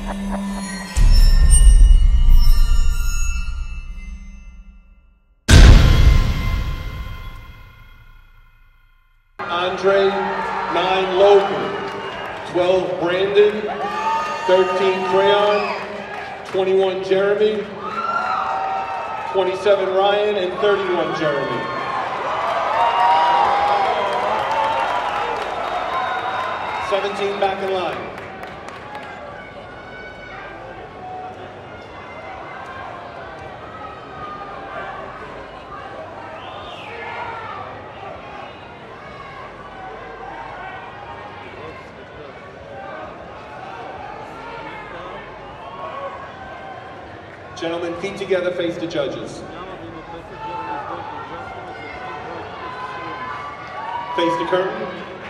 Andre, 9 Logan, 12 Brandon, 13 Crayon, 21 Jeremy, 27 Ryan, and 31 Jeremy. Back in line. Gentlemen, feet together, face the judges. Face the curtain.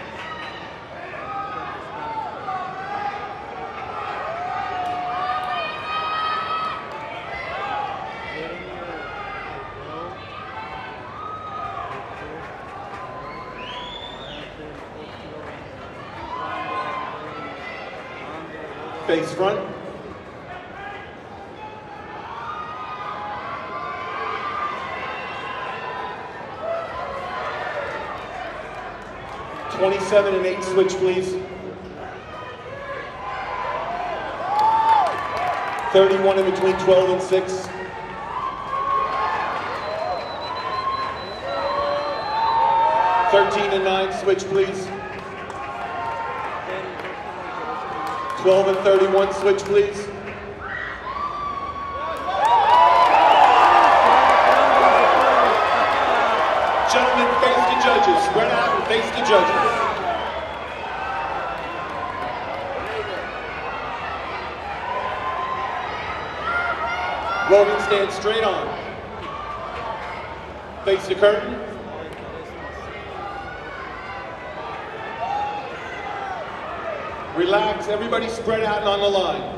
Face front. (27 and 8) switch, please. 31 in between 12 and 6. (13 and 9) switch, please. 12 and 31, switch, please. Gentlemen, face the judges. Spread out and face the judges. Logan, stand straight on. Face the curtain. Relax, everybody spread out and on the line.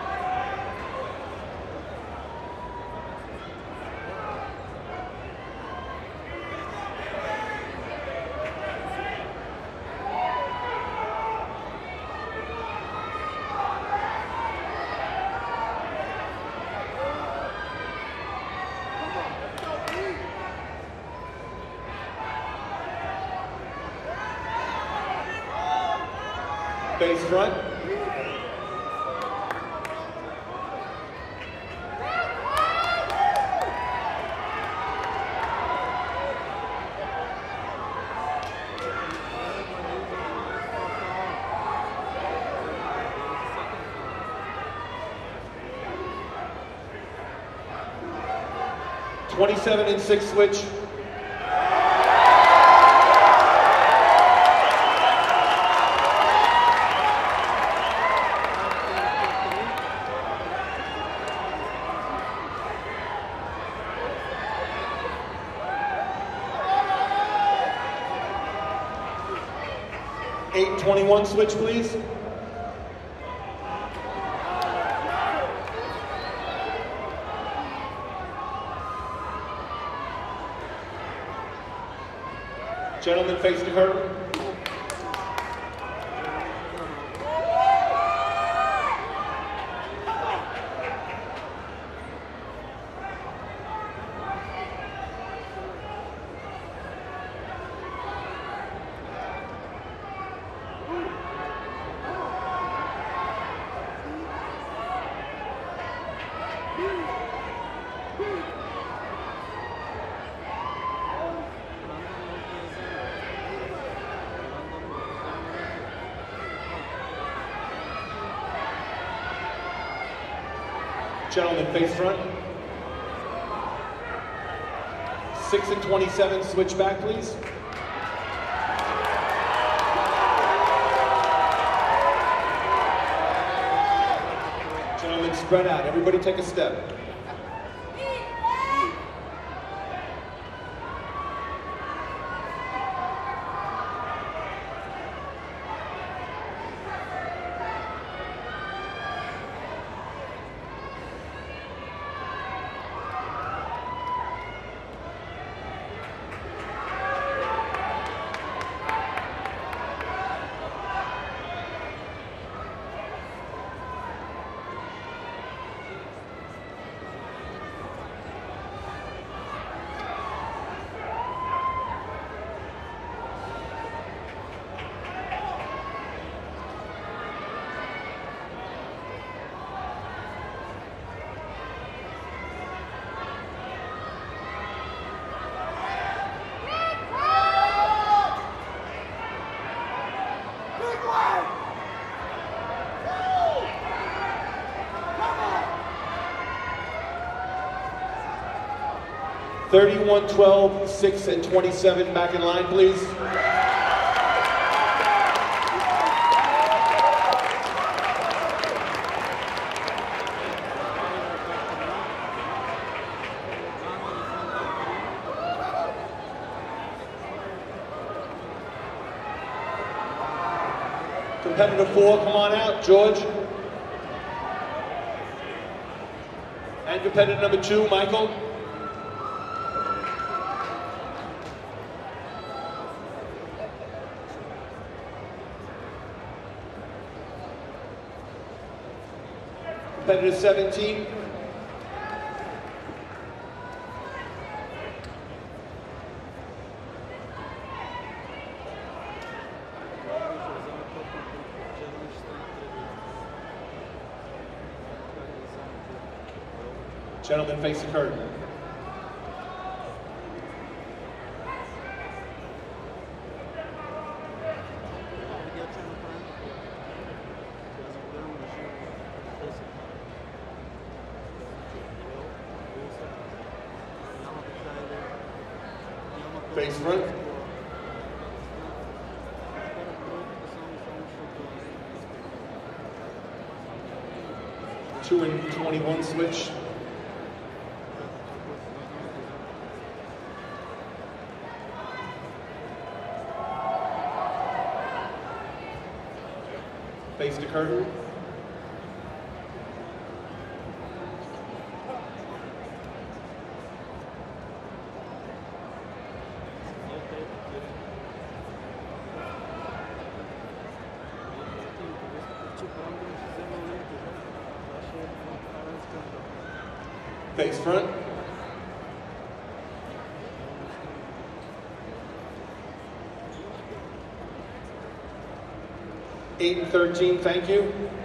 Face front. (27 and 6) switch. (8-21) switch, please. Gentlemen, face the curtain. Gentlemen, face front. 6 and 27, switch back, please. Gentlemen, spread out. Everybody take a step. 31, 12, 6, and 27 back in line, please. Competitor 4, come on out, George. And competitor number 2, Michael. Competitor 17. Gentlemen, face the curtain. Face front. Two and 21 switch. Face the curtain. Face front. Eight and 13, thank you.